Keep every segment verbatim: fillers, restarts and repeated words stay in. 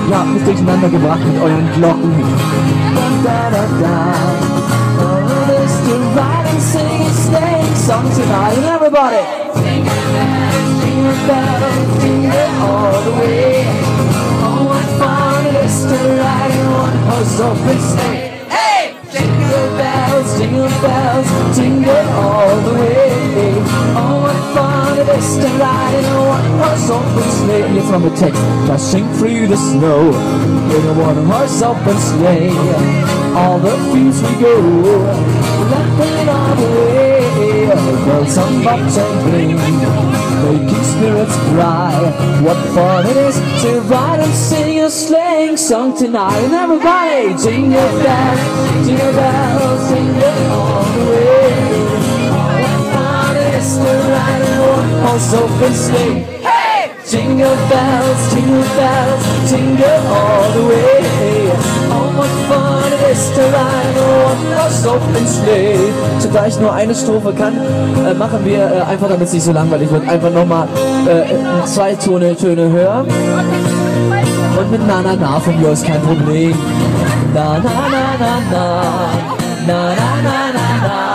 ja, mich durcheinander gebracht mit euren Glocken. Da, da, da. Oh, this to ride and sing a sleighing song tonight. Everybody! Jingle bells, jingle all the way. Oh, what fun it is to ride in one horse open sleigh. Hey! Jingle bells, jingle bells, jingle all the way. Oh, what fun it is to ride in a one-horse open sleigh. Und jetzt mal mit Text. Dashing through the snow in a one-horse open sleigh. All the fields we go, laughing all the way. Bells on bobs and bling, making spirits bright. What fun it is to ride and sing a sleighing song tonight. And everybody, jingle bells, jingle bells, jingle all the way. What fun it is to ride in a one-horse open sleigh. Hey! Jingle bells, jingle bells, jingle all the way. Oh, what fun it is to ride in a one-horse open sleigh. So, da ich nur eine Strophe kann, äh, machen wir äh, einfach, damit es nicht so langweilig wird, einfach nochmal äh, zwei Töne, Töne höher. Und mit na na na von mir aus kein Problem. Na na na na na, na na na na na.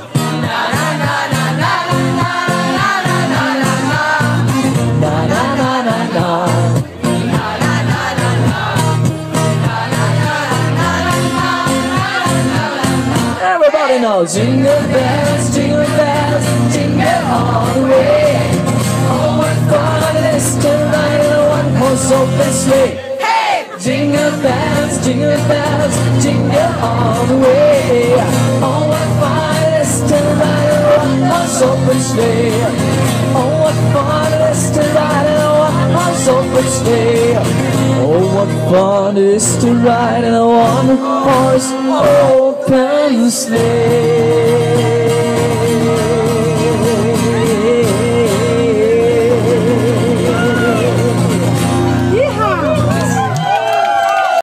Everybody knows jingle bells, jingle bells, jingle all the way. Oh, what fun it is to ride in a one-horse open sleigh. Hey! Jingle bells, jingle bells, jingle all the way. Oh, what fun it is to ride in a one-horse open sleigh. Oh, what fun it is to ride in a one-horse open sleigh. Oh, what fun it is to ride in a one-horse open sleigh.